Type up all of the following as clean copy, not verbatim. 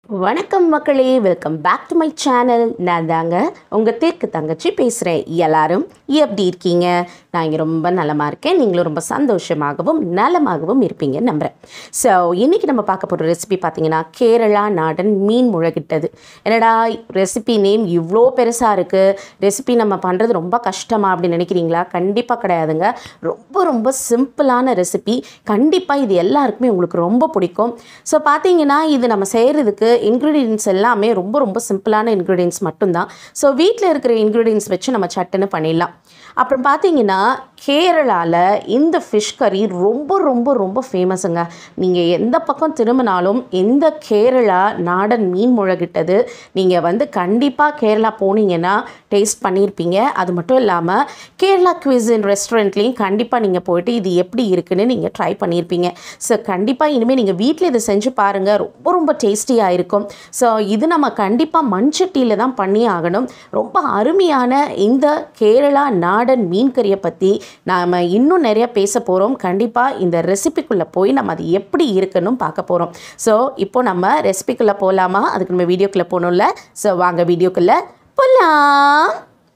வணக்கம் மக்களே, welcome back to my channel. நான் தாங்க உங்கள் தேக்கு தங்கச்சி பேசுகிறேன். எல்லாரும் எப்படி இருக்கீங்க? நான் இங்கே ரொம்ப நலமாக இருக்கேன். நீங்களும் ரொம்ப சந்தோஷமாகவும் நலமாகவும் இருப்பீங்க நம்புகிறேன். ஸோ இன்றைக்கி நம்ம பார்க்க போகிற ரெசிபி பார்த்தீங்கன்னா கேரளா நாடன் மீன் முழகிட்டது. என்னடா ரெசிபி நேம் இவ்வளோ பெருசாக இருக்குது, ரெசிபி நம்ம பண்ணுறது ரொம்ப கஷ்டமா அப்படின்னு நினைக்கிறீங்களா? கண்டிப்பாக கிடையாதுங்க. ரொம்ப ரொம்ப சிம்பிளான ரெசிபி. கண்டிப்பாக இது எல்லாருக்குமே உங்களுக்கு ரொம்ப பிடிக்கும். ஸோ பார்த்தீங்கன்னா இது நம்ம செய்கிறதுக்கு இன்க்ரீடியன்ஸ் எல்லாமே ரொம்ப ரொம்ப சிம்பிளான இன்க்ரீடியன்ஸ் மட்டும்தான். ஸோ வீட்டில் இருக்கிற இன்க்ரீடியன்ஸ் வச்சு நம்ம சட்டுன்னு பண்ணிடலாம். அப்புறம் பார்த்தீங்கன்னா கேரளாவில் இந்த ஃபிஷ் கறி ரொம்ப ரொம்ப ரொம்ப ஃபேமஸுங்க. நீங்கள் எந்த பக்கம் திரும்பினாலும் இந்த கேரளா நாடன் மீன் முழகிட்டது நீங்கள் கண்டிப்பாக கேரளா போனீங்கன்னா டேஸ்ட் பண்ணியிருப்பீங்க. அது மட்டும் இல்லாமல் கேரளா குவிசின் ரெஸ்டாரண்ட்லேயும் கண்டிப்பாக நீங்கள் போய்ட்டு இது எப்படி இருக்குன்னு நீங்கள் ட்ரை பண்ணியிருப்பீங்க. ஸோ கண்டிப்பாக இனிமேல் நீங்கள் வீட்டில் இதை செஞ்சு பாருங்கள், ரொம்ப ரொம்ப டேஸ்டியாக இருக்கும். ஸோ இது நம்ம கண்டிப்பாக மண்சட்டியில் தான் பண்ணி ஆகணும். ரொம்ப அருமையான இந்த கேரளா நாடன் மீன் கறியை பற்றி நாம் இன்னும் நிறைய பேச போகிறோம். கண்டிப்பாக இந்த ரெசிபிக்குள்ளே போய் நம்ம அது எப்படி இருக்குன்னு பார்க்க போகிறோம். ஸோ இப்போ நம்ம ரெசிபிக்குள்ளே போகலாமா? அதுக்கு நம்ம வீடியோக்குள்ளே போகணும்ல. ஸோ வாங்க வீடியோக்குள்ளே போகலாம்.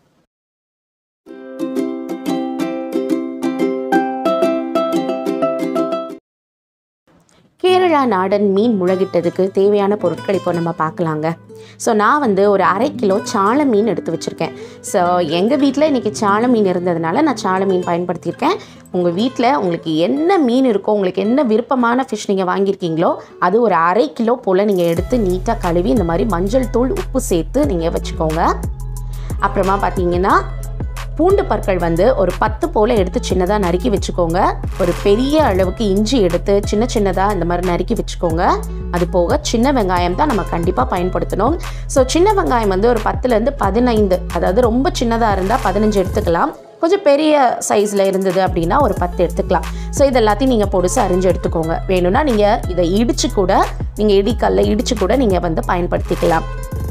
கேரளா நாடன் மீன் முழகிட்டதுக்கு தேவையான பொருட்கள் இப்போ நம்ம பார்க்கலாங்க. ஸோ நான் ஒரு 1/2 கிலோ சாள மீன் எடுத்து வச்சுருக்கேன். ஸோ எங்கள் வீட்டில் இன்றைக்கி சாள மீன் இருந்ததுனால நான் சாள மீன் பயன்படுத்தியிருக்கேன். உங்கள் வீட்டில் உங்களுக்கு என்ன மீன் இருக்கோ, உங்களுக்கு என்ன விருப்பமான ஃபிஷ் நீங்கள் வாங்கியிருக்கீங்களோ அது ஒரு 1/2 கிலோ போல் நீங்கள் எடுத்து நீட்டாக கழுவி இந்த மாதிரி மஞ்சள் தூள் உப்பு சேர்த்து நீங்கள் வச்சுக்கோங்க. அப்புறமா பார்த்தீங்கன்னா பூண்டு பற்கள் ஒரு 10 போல் எடுத்து சின்னதாக நறுக்கி வச்சுக்கோங்க. ஒரு பெரிய அளவுக்கு இஞ்சி எடுத்து சின்ன சின்னதாக இந்த மாதிரி நறுக்கி வச்சுக்கோங்க. அது போக சின்ன வெங்காயம் தான் நம்ம கண்டிப்பாக பயன்படுத்தணும். ஸோ சின்ன வெங்காயம் ஒரு 10லேருந்து 15, அதாவது ரொம்ப சின்னதாக இருந்தால் 15 எடுத்துக்கலாம். கொஞ்சம் பெரிய சைஸில் இருந்தது அப்படின்னா ஒரு 10 எடுத்துக்கலாம். ஸோ இது எல்லாத்தையும் நீங்கள் பொடிசு அரிஞ்சு எடுத்துக்கோங்க. வேணும்னா நீங்கள் இதை இடித்து கூட இடிக்கல்ல இடித்து கூட நீங்கள் பயன்படுத்திக்கலாம்.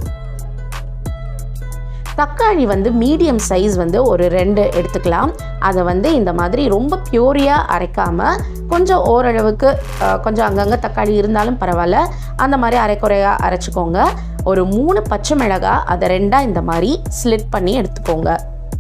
தக்காளி மீடியம் சைஸ் ஒரு 2 எடுத்துக்கலாம். அதை இந்த மாதிரி ரொம்ப பியூரியாக அரைக்காமல் கொஞ்சம் ஓரளவுக்கு கொஞ்சம் அங்கங்கே தக்காளி இருந்தாலும் பரவாயில்ல, அந்த மாதிரி அரைக்குறையாக அரைச்சிக்கோங்க. ஒரு 3 பச்சை மிளகாய் அதை 2 இந்த மாதிரி ஸ்லிட் பண்ணி எடுத்துக்கோங்க.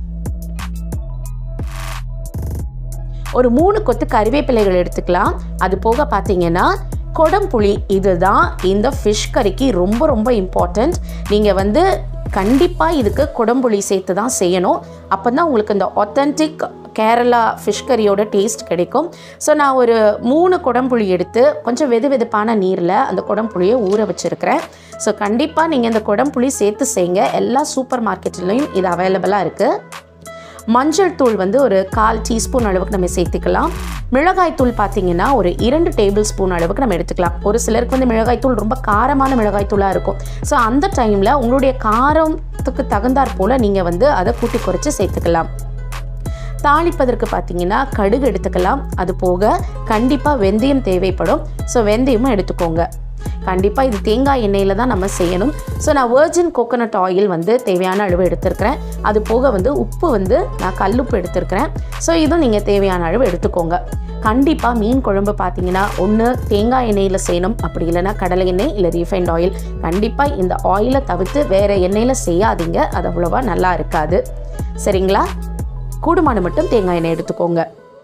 ஒரு 3 கொத்து கறிவேப்பிலைகள் எடுத்துக்கலாம். அது போக பார்த்தீங்கன்னா கொடம்புளி, இதுதான் இந்த ஃபிஷ் கறிக்கு ரொம்ப ரொம்ப இம்பார்ட்டண்ட். நீங்கள் கண்டிப்பாக இதுக்கு கொடம்புளி சேர்த்து தான் செய்யணும். அப்போ தான் உங்களுக்கு இந்த ஆத்தென்டிக் கேரளா ஃபிஷ் கறியோட டேஸ்ட் கிடைக்கும். ஸோ நான் ஒரு 3 கொடம்புளி எடுத்து கொஞ்சம் வெதுவெதுப்பான நீரில் அந்த கொடம்புளியை ஊற வச்சுருக்கிறேன். ஸோ கண்டிப்பாக நீங்கள் இந்த கொடம்புளி சேர்த்து செய்யுங்க. எல்லா சூப்பர் மார்க்கெட்லேயும் இது அவைலபிளாக இருக்குது. மஞ்சள் தூள் ஒரு 1/4 டீஸ்பூன் அளவுக்கு நம்ம சேர்த்துக்கலாம். மிளகாய் தூள் பார்த்தீங்கன்னா ஒரு 2 டேபிள் ஸ்பூன் அளவுக்கு நம்ம எடுத்துக்கலாம். ஒரு சிலருக்கு மிளகாய் தூள் ரொம்ப காரமான மிளகாய் தூளாக இருக்கும். ஸோ அந்த டைமில் உங்களுடைய காரத்துக்கு தகுந்தாற் போல் நீங்கள் அதை கூட்டி குறைச்சி சேர்த்துக்கலாம். தாளிப்பதற்கு பார்த்தீங்கன்னா கடுகு எடுத்துக்கலாம். அது போக கண்டிப்பாக வெந்தயம் தேவைப்படும். ஸோ வெந்தயமும் எடுத்துக்கோங்க. கண்டிப்பாக இது தேங்காய் எண்ணெயில் தான் நம்ம செய்யணும். ஸோ நான் வெர்ஜின் கோகோனட் ஆயில் தேவையான அளவு எடுத்துருக்கிறேன். அது போக உப்பு நான் கல்லுப்பு எடுத்துருக்கிறேன். ஸோ இதுவும் நீங்கள் தேவையான அளவு எடுத்துக்கோங்க. கண்டிப்பாக மீன் குழம்பு பார்த்தீங்கன்னா ஒன்று தேங்காய் எண்ணெயில் செய்யணும், அப்படி இல்லைன்னா கடலை எண்ணெய் இல்லை ரீஃபைண்ட் ஆயில். கண்டிப்பாக இந்த ஆயிலை தவிர்த்து வேறு எண்ணெயில் செய்யாதீங்க, அது அவ்வளோவா நல்லா இருக்காது. சரிங்களா? கூடுமான மட்டும் தேங்காய் எண்ணெய் எடுத்துக்கோங்க.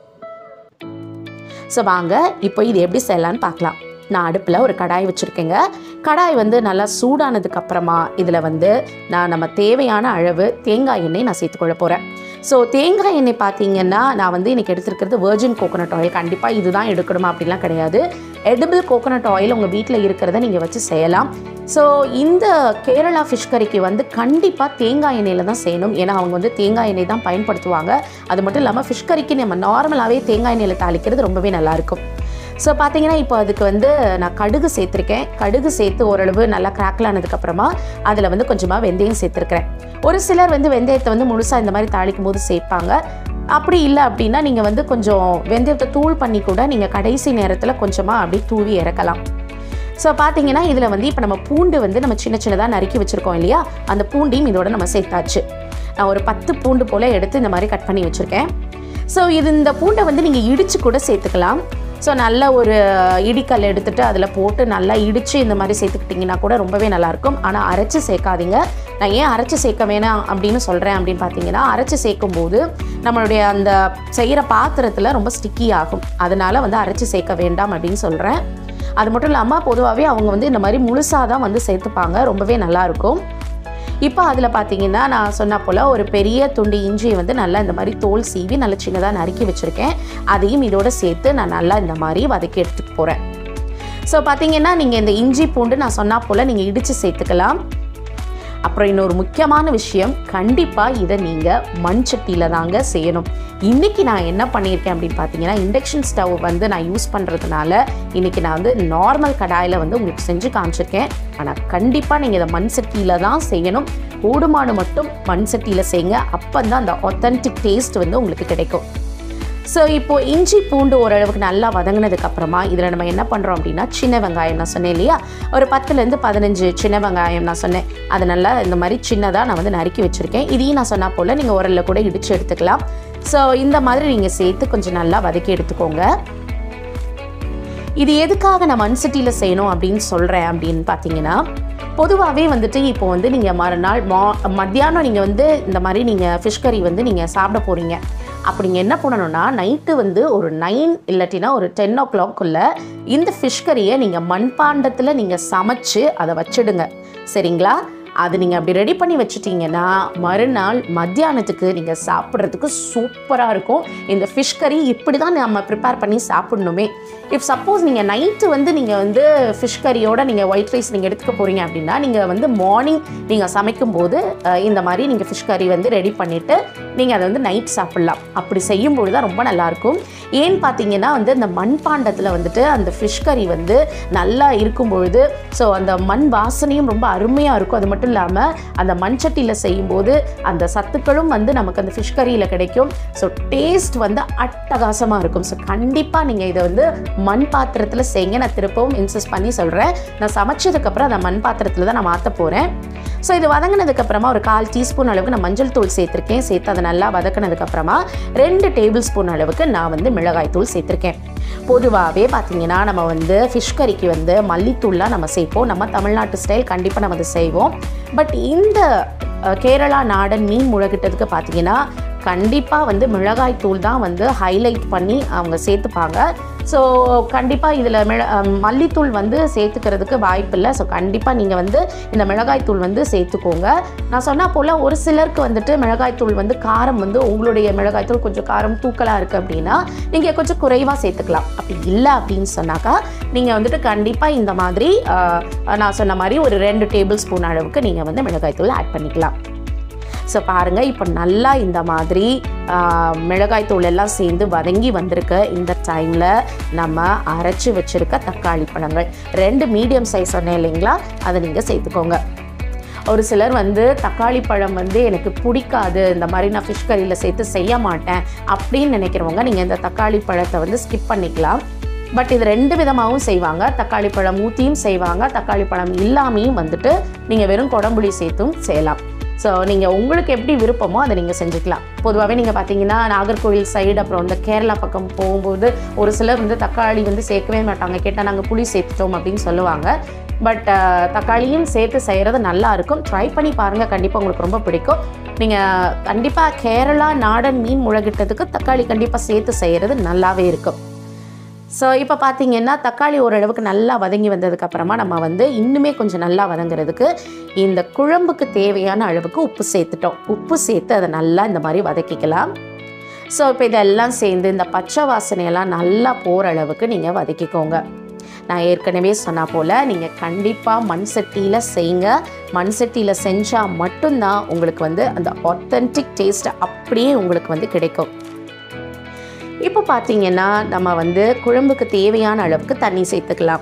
ஸோ வாங்க இப்போ இது எப்படி செய்யலான்னு பார்க்கலாம். நான் அடுப்பில் ஒரு கடாய் வச்சுருக்கேங்க. கடாய் நல்லா சூடானதுக்கு அப்புறமா இதில் நம்ம தேவையான அளவு தேங்காய் எண்ணெய் நான் சேர்த்துக்கொள்ள போகிறேன். ஸோ தேங்காய் எண்ணெய் பார்த்தீங்கன்னா நான் இன்றைக்கி எடுத்துருக்கிறது வெர்ஜின் கோகோனட் ஆயில். கண்டிப்பாக இதுதான் எடுக்கணுமா அப்படிலாம் கிடையாது. எடிபிள் கோகோனட் ஆயில் உங்கள் வீட்டில் இருக்கிறத நீங்கள் வச்சு செய்யலாம். ஸோ இந்த கேரளா ஃபிஷ் கறிக்கு கண்டிப்பாக தேங்காய் எண்ணெயில் தான் செய்யணும். ஏன்னா அவங்க தேங்காய் எண்ணெய் தான் பயன்படுத்துவாங்க. அது மட்டும் இல்லாமல் ஃபிஷ் கறிக்கு நம்ம நார்மலாகவே தேங்காய் எண்ணெயில் தாளிக்கிறது ரொம்பவே நல்லாயிருக்கும். ஸோ பார்த்தீங்கன்னா இப்போ அதுக்கு நான் கடுகு சேர்த்துருக்கேன். கடுகு சேர்த்து ஓரளவு நல்லா கிராக்கில் ஆனதுக்கப்புறமா அதில் கொஞ்சமாக வெந்தயம் சேர்த்துருக்கிறேன். ஒரு சிலர் வெந்தயத்தை முழுசாக இந்த மாதிரி தாளிக்கும் போது சேர்ப்பாங்க. அப்படி இல்லை அப்படின்னா நீங்கள் கொஞ்சம் வெந்தயத்தை தூள் பண்ணி கூட நீங்கள் கடைசி நேரத்தில் கொஞ்சமாக அப்படி தூவி இறக்கலாம். ஸோ பார்த்தீங்கன்னா இதில் இப்போ நம்ம பூண்டு நம்ம சின்ன சின்னதாக நறுக்கி வச்சுருக்கோம் இல்லையா, அந்த பூண்டையும் இதோட நம்ம சேர்த்தாச்சு. நான் ஒரு 10 பூண்டு போல் எடுத்து இந்த மாதிரி கட் பண்ணி வச்சுருக்கேன். ஸோ இந்த பூண்டை நீங்கள் இடித்து கூட சேர்த்துக்கலாம். ஸோ நல்ல ஒரு இடிக்கல் எடுத்துகிட்டு அதில் போட்டு நல்லா இடித்து இந்த மாதிரி சேர்த்துக்கிட்டிங்கன்னா கூட ரொம்பவே நல்லாயிருக்கும். ஆனால் அரைச்சி சேர்க்காதீங்க. நான் ஏன் அரைச்சி சேர்க்க வேணாம் அப்படின்னு சொல்கிறேன் அப்படின்னு பார்த்தீங்கன்னா, அரைச்சி சேர்க்கும்போது நம்மளுடைய அந்த செய்கிற பாத்திரத்தில் ரொம்ப ஸ்டிக்கி ஆகும். அதனால் வந்து அரைச்சி சேர்க்க வேண்டாம் அப்படின்னு சொல்கிறேன். அது மட்டும் இல்லாமல் பொதுவாகவே அவங்க வந்து இந்த மாதிரி முழுசாக தான் வந்து சேர்த்துப்பாங்க. ரொம்பவே நல்லாயிருக்கும். இப்போ அதில் பார்த்தீங்கன்னா நான் சொன்ன போல் ஒரு பெரிய துண்டு இஞ்சியை வந்து நல்லா இந்த மாதிரி தோல் சீவி நல்லா சின்னதாக நறுக்கி வச்சுருக்கேன். அதையும் இதோடு சேர்த்து நான் நல்லா இந்த மாதிரி வதக்கி எடுத்துக்க போகிறேன். ஸோ பார்த்தீங்கன்னா நீங்கள் இந்த இஞ்சி பூண்டு நான் சொன்னா போல் நீங்கள் இடித்து சேர்த்துக்கலாம். அப்புறம் இன்னொரு முக்கியமான விஷயம், கண்டிப்பாக இதை நீங்கள் மண் சட்டியில் தாங்க செய்யணும். இன்றைக்கி நான் என்ன பண்ணியிருக்கேன் அப்படின்னு பார்த்தீங்கன்னா, இண்டக்ஷன் ஸ்டவ் வந்து நான் யூஸ் பண்ணுறதுனால இன்றைக்கி நான் வந்து நார்மல் கடாயில் வந்து உங்களுக்கு செஞ்சு காமிச்சிருக்கேன். ஆனால் கண்டிப்பாக நீங்கள் இதை மண் சட்டியில் தான் செய்யணும். கூடுமான மட்டும் மண் சட்டியில் செய்யுங்க. அப்போ தான் அந்த ஆத்தென்டிக் டேஸ்ட் வந்து உங்களுக்கு கிடைக்கும். ஸோ இப்போது இஞ்சி பூண்டு ஓரளவுக்கு நல்லா வதங்கினதுக்கப்புறமா இதில் நம்ம என்ன பண்ணுறோம் அப்படின்னா, சின்ன வெங்காயம் நான் சொன்னேன் இல்லையா, ஒரு 10லேருந்து 15 சின்ன வெங்காயம் நான் சொன்னேன். அது நல்லா இந்த மாதிரி சின்னதாக நான் வந்து நறுக்கி வச்சுருக்கேன். இதையும் நான் சொன்னால் போல் நீங்கள் உரலில் கூட இடித்து எடுத்துக்கலாம். ஸோ இந்த மாதிரி நீங்கள் சேர்த்து கொஞ்சம் நல்லா வதக்கி எடுத்துக்கோங்க. இது எதுக்காக நான் மண் சட்டியில் செய்யணும் அப்படின்னு சொல்கிறேன் அப்படின்னு பார்த்தீங்கன்னா, பொதுவாகவே வந்துட்டு இப்போ வந்து நீங்கள் மறுநாள் மத்தியானம் நீங்கள் வந்து இந்த மாதிரி நீங்கள் ஃபிஷ் கறி வந்து நீங்கள் சாப்பிட போகிறீங்க. அப்படி நீங்கள் என்ன பண்ணணும்னா, நைட்டு வந்து ஒரு 9 இல்லாட்டினா ஒரு 10 o'clock இந்த ஃபிஷ் கறியை நீங்கள் மண்பாண்டத்தில் நீங்கள் சமைச்சு அதை வச்சிடுங்க. சரிங்களா? அது நீங்கள் அப்படி ரெடி பண்ணி வச்சுட்டிங்கன்னா மறுநாள் மத்தியானத்துக்கு நீங்கள் சாப்பிட்றதுக்கு சூப்பராக இருக்கும். இந்த ஃபிஷ் கறி இப்படி தான் நம்ம ப்ரிப்பேர் பண்ணி சாப்பிட்ணுமே. இஃப் சப்போஸ் நீங்கள் நைட்டு வந்து நீங்கள் வந்து ஃபிஷ் கறியோட நீங்கள் ஒயிட் ரைஸ் நீங்கள் எடுத்துக்க போகிறீங்க அப்படின்னா, நீங்கள் வந்து மார்னிங் நீங்கள் சமைக்கும்போது இந்த மாதிரி நீங்கள் ஃபிஷ் கறி வந்து ரெடி பண்ணிவிட்டு நீங்கள் அதை வந்து நைட் சாப்பிட்லாம். அப்படி செய்யும்போது தான் ரொம்ப நல்லாயிருக்கும். ஏன்னு பார்த்தீங்கன்னா வந்து அந்த மண்பாண்டத்தில் வந்துட்டு அந்த ஃபிஷ் கறி வந்து நல்லா இருக்கும்பொழுது ஸோ அந்த மண் வாசனையும் ரொம்ப அருமையாக இருக்கும். அது மட்டும் இல்லாமல் அந்த மண் சட்டியில் செய்யும்போது அந்த சத்துக்களும் வந்து நமக்கு அந்த ஃபிஷ் கறியில் கிடைக்கும். ஸோ டேஸ்ட் வந்து அட்டகாசமாக இருக்கும். ஸோ கண்டிப்பாக நீங்கள் இதை வந்து மண் பாத்திரத்தில் செய்யுங்க. நான் திருப்பவும் இன்சிஸ்ட் பண்ணி சொல்கிறேன். நான் சமைச்சதுக்கப்புறம் அந்த மண் பாத்திரத்தில் தான் நான் மாற்ற போகிறேன். ஸோ இது வதங்கினதுக்கப்புறமா ஒரு 1/4 டீஸ்பூன் அளவுக்கு நான் மஞ்சள் தூள் சேர்த்துருக்கேன். சேர்த்து அதை நல்லா வதக்கினதுக்கப்புறமா 2 டேபிள் ஸ்பூன் அளவுக்கு நான் வந்து மிளகாய் தூள் சேர்த்துருக்கேன். பொதுவாகவே பார்த்தீங்கன்னா நம்ம வந்து ஃபிஷ் கறிக்கு வந்து மல்லித்தூள்லாம் நம்ம சேர்ப்போம். நம்ம தமிழ்நாட்டு ஸ்டைல் கண்டிப்பாக நம்ம அதை செய்வோம். பட் இந்த கேரளா நாடன் மீன் முழகிட்டதுக்கு பார்த்தீங்கன்னா கண்டிப்பாக வந்து மிளகாய் தூள் தான் வந்து ஹைலைட் பண்ணி அவங்க சேர்த்துப்பாங்க. ஸோ கண்டிப்பாக இதில் மல்லித்தூள் வந்து சேர்த்துக்கிறதுக்கு வாய்ப்பில்லை. ஸோ கண்டிப்பாக நீங்கள் வந்து இந்த மிளகாய் தூள் வந்து சேர்த்துக்கோங்க. நான் சொன்னால் போல் ஒரு சிலருக்கு வந்துட்டு மிளகாய் தூள் வந்து காரம் வந்து உங்களுடைய மிளகாய் தூள் கொஞ்சம் காரம் தூக்கலாக இருக்குது அப்படின்னா நீங்கள் கொஞ்சம் குறைவாக சேர்த்துக்கலாம். அப்படி இல்லை அப்படின்னு சொன்னாக்கா நீங்கள் வந்துட்டு கண்டிப்பாக இந்த மாதிரி நான் சொன்ன மாதிரி ஒரு 2 டேபிள் ஸ்பூன் அளவுக்கு நீங்கள் வந்து மிளகாய் தூள் ஆட் பண்ணிக்கலாம். ஸோ பாருங்கள், இப்போ நல்லா இந்த மாதிரி மிளகாய் தூள் எல்லாம் சேர்ந்து வதங்கி வந்திருக்கு. இந்த டைமில் நம்ம அரைச்சி வச்சுருக்க தக்காளி பழங்கள் 2 மீடியம் சைஸ் சொன்னேன் இல்லைங்களா, அதை நீங்கள் சேர்த்துக்கோங்க. ஒரு சிலர் வந்து தக்காளி பழம் வந்து எனக்கு பிடிக்காது, இந்த மாதிரி நான் ஃபிஷ் கறியில் சேர்த்து செய்ய மாட்டேன் அப்படின்னு நினைக்கிறவங்க நீங்கள் இந்த தக்காளி பழத்தை வந்து ஸ்கிப் பண்ணிக்கலாம். பட் இது 2 விதமாகவும் செய்வாங்க. தக்காளி பழம் ஊற்றியும் செய்வாங்க, தக்காளி பழம் இல்லாமையும் வந்துட்டு நீங்கள் வெறும் குடம்புளி சேர்த்தும் செய்யலாம். ஸோ நீங்கள் உங்களுக்கு எப்படி விருப்பமோ அதை நீங்கள் செஞ்சுக்கலாம். பொதுவாகவே நீங்கள் பார்த்தீங்கன்னா நாகர்கோவில் சைடு அப்புறம் இந்த கேரளா பக்கம் போகும்போது ஒரு சிலர் வந்து தக்காளி வந்து சேர்க்கவே மாட்டாங்க. கேட்டால் நாங்கள் புளி சேர்த்துட்டோம் அப்படின்னு சொல்லுவாங்க. பட் தக்காளியும் சேர்த்து செய்கிறது நல்லாயிருக்கும். ட்ரை பண்ணி பாருங்கள், கண்டிப்பாக உங்களுக்கு ரொம்ப பிடிக்கும். நீங்கள் கண்டிப்பாக கேரளா நாடன் மீன் முழகிட்டதுக்கு தக்காளி கண்டிப்பாக சேர்த்து செய்கிறது நல்லாவே இருக்கும். ஸோ இப்போ பார்த்தீங்கன்னா தக்காளி ஓரளவுக்கு நல்லா வதங்கி வந்ததுக்கப்புறமா நம்ம வந்து இன்னுமே கொஞ்சம் நல்லா வதங்குறதுக்கு இந்த குழம்புக்கு தேவையான அளவுக்கு உப்பு சேர்த்துட்டோம். உப்பு சேர்த்து அதை நல்லா இந்த மாதிரி வதக்கிக்கலாம். ஸோ இப்போ இதெல்லாம் சேர்ந்து இந்த பச்சை வாசனையெல்லாம் நல்லா போகிற அளவுக்கு நீங்கள் வதக்கிக்கோங்க. நான் ஏற்கனவே சொன்ன போல் நீங்கள் கண்டிப்பாக மண் சட்டியில் செய்யுங்க. மண் சட்டியில் செஞ்சால் மட்டும்தான் உங்களுக்கு வந்து அந்த ஆத்தென்டிக் டேஸ்ட் அப்படியே உங்களுக்கு வந்து கிடைக்கும். இப்போ பார்த்தீங்கன்னா நம்ம வந்து குழம்புக்கு தேவையான அளவுக்கு தண்ணி சேர்த்துக்கலாம்.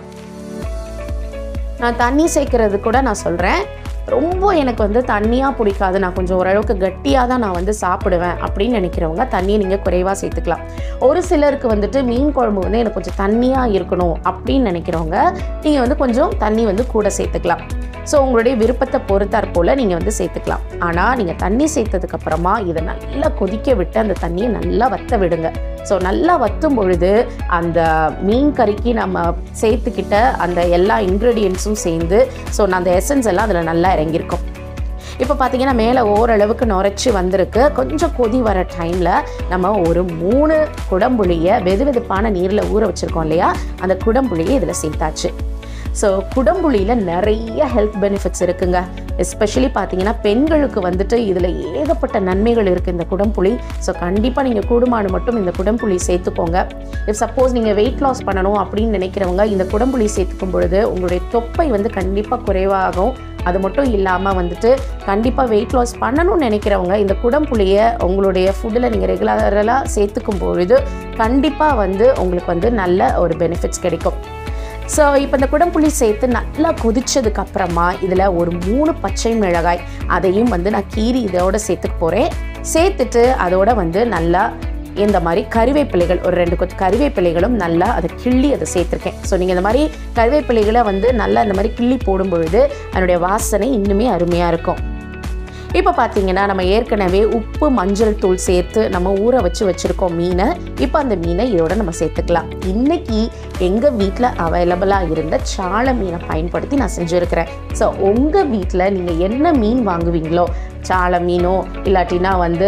நான் தண்ணி சேர்க்கறது கூட நான் சொல்கிறேன், ரொம்ப எனக்கு வந்து தண்ணியாக பிடிக்காது, நான் கொஞ்சம் ஓரளவுக்கு கட்டியாக தான் நான் வந்து சாப்பிடுவேன் அப்படின்னு நினைக்கிறவங்க தண்ணியை நீங்கள் குறைவாக சேர்த்துக்கலாம். ஒரு சிலருக்கு வந்துட்டு மீன் குழம்பு வந்து எனக்கு கொஞ்சம் தண்ணியாக இருக்கணும் அப்படின்னு நினைக்கிறவங்க நீங்கள் வந்து கொஞ்சம் தண்ணி வந்து கூட சேர்த்துக்கலாம். ஸோ உங்களுடைய விருப்பத்தை பொறுத்தாற் போல் நீங்கள் வந்து சேர்த்துக்கலாம். ஆனால் நீங்கள் தண்ணி சேர்த்ததுக்கப்புறமா இதை நல்லா கொதிக்க விட்டு அந்த தண்ணியை நல்லா வற்ற விடுங்க. ஸோ நல்லா வற்றும் பொழுது அந்த மீன் கறிக்கு நம்ம சேர்த்துக்கிட்ட அந்த எல்லா இன்க்ரீடியன்ஸும் சேர்ந்து ஸோ அந்த எசன்ஸ் எல்லாம் அதில் நல்லா இறங்கியிருக்கும். இப்போ பார்த்தீங்கன்னா மேலே ஓரளவுக்கு நுரைச்சி வந்திருக்கு. கொஞ்சம் கொதி வர டைமில் நம்ம ஒரு 3 குடம்புளியை வெதுவெதுப்பான நீரில் ஊற வச்சுருக்கோம் இல்லையா, அந்த குடம்புளியை இதில் சேர்த்தாச்சு. ஸோ குடம்புளியில் நிறைய ஹெல்த் பெனிஃபிட்ஸ் இருக்குங்க. எஸ்பெஷலி பார்த்தீங்கன்னா பெண்களுக்கு வந்துட்டு இதில் ஏகப்பட்ட நன்மைகள் இருக்குது இந்த குடம்புளி. ஸோ கண்டிப்பாக நீங்கள் கூடுமான மட்டும் இந்த குடம்புளி சேர்த்துக்கோங்க. இஃப் சப்போஸ் நீங்கள் வெயிட் லாஸ் பண்ணணும் அப்படின்னு நினைக்கிறவங்க இந்த குடம்புளி சேர்த்துக்கும் பொழுது உங்களுடைய தொப்பை வந்து கண்டிப்பாக குறைவாகும். அது மட்டும் இல்லாமல் வந்துட்டு கண்டிப்பாக வெயிட் லாஸ் பண்ணணும்னு நினைக்கிறவங்க இந்த குடம்புளியை உங்களுடைய ஃபுட்டில் நீங்கள் ரெகுலராக சேர்த்துக்கும் பொழுது கண்டிப்பாக வந்து உங்களுக்கு வந்து நல்ல ஒரு பெனிஃபிட்ஸ் கிடைக்கும். ஸோ இப்போ இந்த குடம்புளி சேர்த்து நல்லா கொதிச்சதுக்கப்புறமா இதில் ஒரு 3 பச்சை மிளகாய் அதையும் வந்து நான் கீரி இதோட சேர்த்துக்க போகிறேன். சேர்த்துட்டு அதோட வந்து நல்லா இந்த மாதிரி கறிவேப்பிலைகள் ஒரு 2 கொத்து கறிவேப்பிலைகளும் நல்லா அதை கிள்ளி அதை சேர்த்துருக்கேன். ஸோ நீங்கள் இந்த மாதிரி கறிவேப்பிலைகளை வந்து நல்லா இந்த மாதிரி கிள்ளி போடும் பொழுது அதனுடைய வாசனை இன்னுமே அருமையாக இருக்கும். இப்போ பார்த்தீங்கன்னா நம்ம ஏற்கனவே உப்பு மஞ்சள் தூள் சேர்த்து நம்ம ஊற வச்சுருக்கோம் மீனை. இப்போ அந்த மீனை இதோட நம்ம சேர்த்துக்கலாம். இன்றைக்கி எங்கள் வீட்டில் அவைலபிளாக இருந்த சாள மீனை பயன்படுத்தி நான் செஞ்சுருக்கிறேன். ஸோ உங்கள் வீட்டில் நீங்கள் என்ன மீன் வாங்குவீங்களோ, சாள மீனோ இல்லாட்டினா வந்து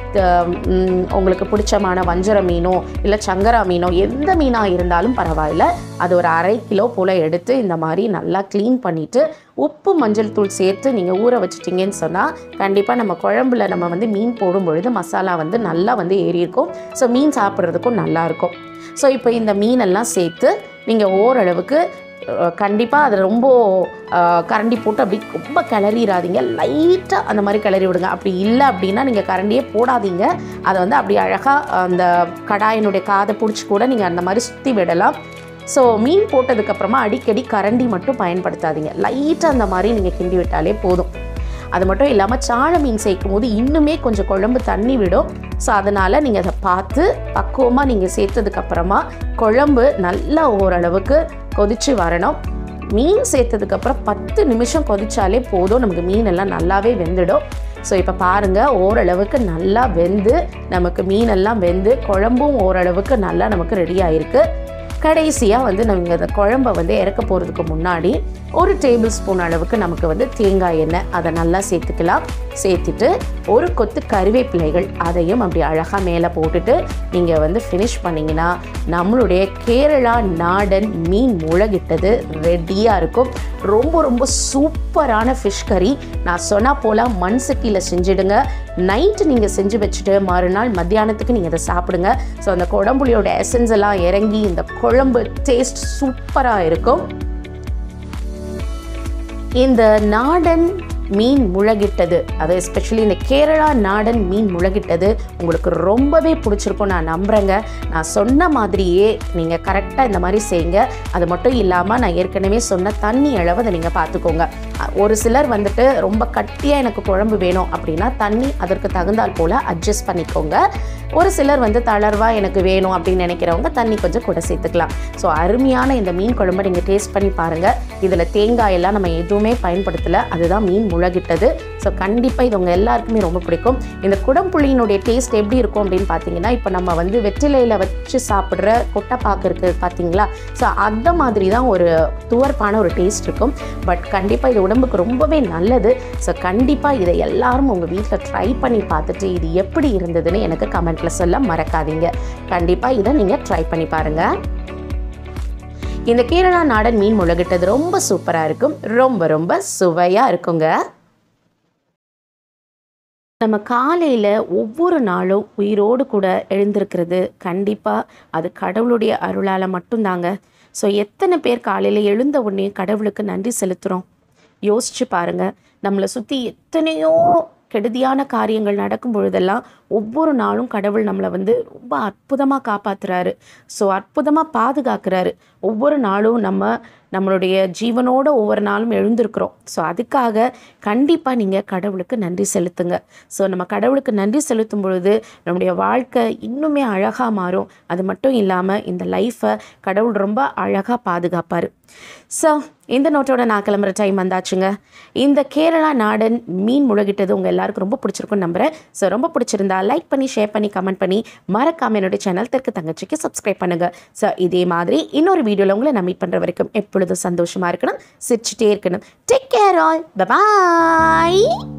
உங்களுக்கு பிடிச்சமான வஞ்சர மீனோ இல்லை சங்கரா மீனோ எந்த மீனாக இருந்தாலும் பரவாயில்ல, அது ஒரு 1/2 கிலோ போல் எடுத்து இந்த மாதிரி நல்லா க்ளீன் பண்ணிவிட்டு உப்பு மஞ்சள் தூள் சேர்த்து நீங்கள் ஊற வச்சிட்டிங்கன்னு சொன்னால் கண்டிப்பாக நம்ம குழம்புல நம்ம வந்து மீன் போடும் பொழுது மசாலா வந்து நல்லா வந்து ஏறியிருக்கும். ஸோ மீன் சாப்பிட்றதுக்கும் நல்லாயிருக்கும். ஸோ இப்போ இந்த மீனெல்லாம் சேர்த்து நீங்கள் ஓரளவுக்கு கண்டிப்பாக அது ரொம்ப கரண்டி போட்டு அப்படி ரொம்ப கிளறிடாதீங்க. லைட்டாக அந்த மாதிரி கிளறி விடுங்க. அப்படி இல்லை அப்படின்னா நீங்கள் கரண்டியே போடாதீங்க. அதை வந்து அப்படி அழகாக அந்த கடாயினுடைய காதை பிடிச்சி கூட நீங்கள் அந்த மாதிரி சுற்றி விடலாம். ஸோ மீன் போட்டதுக்கப்புறமா அடிக்கடி கரண்டி மட்டும் பயன்படுத்தாதீங்க. லைட்டாக அந்த மாதிரி நீங்கள் கிண்டி விட்டாலே போதும். அது மட்டும் இல்லாமல் சாள மீன் சேர்க்கும் போது இன்னுமே கொஞ்சம் குழம்பு தண்ணி விடும். ஸோ அதனால் நீங்கள் அதை பார்த்து பக்குவமாக நீங்கள் சேர்த்ததுக்கப்புறமா குழம்பு நல்லா ஓரளவுக்கு கொதித்து வரணும். மீன் சேர்த்ததுக்கப்புறம் 10 நிமிஷம் கொதிச்சாலே போதும், நமக்கு மீன் எல்லாம் நல்லாவே வெந்துடும். ஸோ இப்போ பாருங்கள் ஓரளவுக்கு நல்லா வெந்து நமக்கு மீனெல்லாம் வெந்து குழம்பும் ஓரளவுக்கு நல்லா நமக்கு ரெடி ஆகிருக்கு. கடைசியாக வந்து நம்ம இந்த குழம்பை வந்து இறக்க போகிறதுக்கு முன்னாடி 1 டேபிள் ஸ்பூன் அளவுக்கு நமக்கு வந்து தேங்காய் எண்ணெய் அதை நல்லா சேர்த்துக்கலாம். சேர்த்துட்டு 1 கொத்து கறிவேப்பிலைகள் அதையும் அப்படி அழகாக மேலே போட்டுட்டு நீங்கள் வந்து ஃபினிஷ் பண்ணிங்கன்னா நம்மளுடைய கேரளா நாடன் மீன் முளகிட்டது ரெடியாக இருக்கும். ரொம்ப ரொம்ப சூப்பரான ஃபிஷ் கறி. நான் சொன்னால் போல் மண் சட்டியில் செஞ்சுடுங்க. நைட்டு நீங்கள் செஞ்சு வச்சுட்டு மறுநாள் மத்தியானத்துக்கு நீங்கள் அதை சாப்பிடுங்க. ஸோ அந்த குடம்புளியோட எசன்ஸ் எல்லாம் இறங்கி இந்த குழம்பு டேஸ்ட் சூப்பராக இருக்கும். இந்த நாடன் மீன் முளகிட்டது, அது எஸ்பெஷலி இந்த கேரளா நாடன் மீன் முளகிட்டது உங்களுக்கு ரொம்பவே பிடிச்சிருக்கும் நான் நம்புகிறேங்க. நான் சொன்ன மாதிரியே நீங்கள் கரெக்டாக இந்த மாதிரி செய்யுங்க. அது மட்டும் இல்லாமல் நான் ஏற்கனவே சொன்ன தண்ணி அளவு அதை நீங்கள் பார்த்துக்கோங்க. ஒரு சிலர் வந்துட்டு ரொம்ப கட்டியாக எனக்கு குழம்பு வேணும் அப்படின்னா தண்ணி அதற்கு தகுந்தால் போல் அட்ஜஸ்ட் பண்ணிக்கோங்க. ஒரு சிலர் வந்து தளர்வாக எனக்கு வேணும் அப்படின்னு நினைக்கிறவங்க தண்ணி கொஞ்சம் கூட சேர்த்துக்கலாம். ஸோ அருமையான இந்த மீன் குழம்பை நீங்கள் டேஸ்ட் பண்ணி பாருங்கள். இதில் தேங்காயெல்லாம் நம்ம எதுவுமே பயன்படுத்தலை, அதுதான் மீன் முளகிட்டது. ஸோ கண்டிப்பாக இது உங்கள் எல்லாருக்குமே ரொம்ப பிடிக்கும். இந்த குடம்புளியினுடைய டேஸ்ட் எப்படி இருக்கும் அப்படின்னு பார்த்தீங்கன்னா, இப்போ நம்ம வந்து வெற்றிலையில் வச்சு சாப்பிட்ற கொட்டைப்பாக்கு இருக்குது பார்த்தீங்களா, ஸோ அந்த மாதிரி தான் ஒரு துவர்ப்பான ஒரு டேஸ்ட் இருக்கும். பட் கண்டிப்பாக இது உடம்புக்கு ரொம்பவே நல்லது. ஸோ கண்டிப்பாக இதை எல்லாரும் உங்கள் வீட்டில் ட்ரை பண்ணி பார்த்துட்டு இது எப்படி இருந்ததுன்னு எனக்கு கமெண்ட்டில் சொல்ல மறக்காதீங்க. கண்டிப்பாக இதை நீங்கள் ட்ரை பண்ணி பாருங்கள். இந்த கேரளா நாடன் மீன் முளகிட்டது ரொம்ப சூப்பராக இருக்கும், ரொம்ப ரொம்ப சுவையாக இருக்குங்க. நம்ம காலையில் ஒவ்வொரு நாளும் உயிரோடு கூட எழுந்திருக்கிறது கண்டிப்பாக அது கடவுளுடைய அருளால் மட்டும்தாங்க. ஸோ எத்தனை பேர் காலையில் எழுந்த உடனே கடவுளுக்கு நன்றி செலுத்துகிறோம் யோசிச்சு பாருங்கள். நம்மளை சுற்றி எத்தனையோ கெடுதியான காரியங்கள் நடக்கும் பொழுதெல்லாம் ஒவ்வொரு நாளும் கடவுள் நம்மளை வந்து ரொம்ப அற்புதமாக காப்பாற்றுறாரு. ஸோ அற்புதமாக பாதுகாக்கிறாரு. ஒவ்வொரு நாளும் நம்மளுடைய ஜீவனோட ஒவ்வொரு நாளும் எழுந்திருக்கிறோம். ஸோ அதுக்காக கண்டிப்பாக நீங்கள் கடவுளுக்கு நன்றி செலுத்துங்க. ஸோ நம்ம கடவுளுக்கு நன்றி செலுத்தும் பொழுது நம்முடைய வாழ்க்கை இன்னுமே அழகாக மாறும். அது மட்டும் இல்லாமல் இந்த லைஃப்பை கடவுள் ரொம்ப அழகாக பாதுகாப்பார். ஸோ இந்த நோட்டோட நான் கிளம்புற டைம் வந்தாச்சுங்க. இந்த கேரளா நாடன் மீன் முழுகிட்டது உங்கள் எல்லாருக்கும் ரொம்ப பிடிச்சிருக்குன்னு நம்புகிறேன். ஸோ ரொம்ப பிடிச்சிருந்தா லைக் பண்ணி, ஷேர் பண்ணி, கமெண்ட் பண்ணி, மறக்காம என்னுடைய சேனல் தெற்கு தங்கச்சிக்கு சப்ஸ்கிரைப் பண்ணுங்கள். ஸோ இதே மாதிரி இன்னொரு வீடியோவில் உங்களை நான் மீட் பண்ணுற வரைக்கும் எப்பொழுதும் சந்தோஷமாக இருக்கணும், சிரிச்சுட்டே இருக்கணும். டேக் கேர் ஆல், பை பாய்.